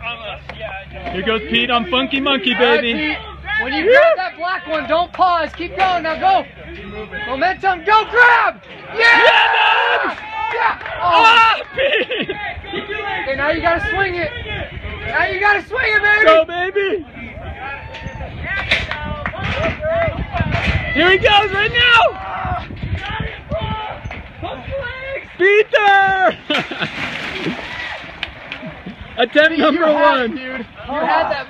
Here goes Pete on Funky Monkey, baby. Right, Pete. When you grab that black one, don't pause. Keep going. Now go. Momentum. Go grab. Yeah. Yeah. Oh, Pete. Okay, now you gotta swing it. Now you gotta swing it, baby. Go, baby. Here he goes right now. Peter. Attempt number one. Dude. You had that.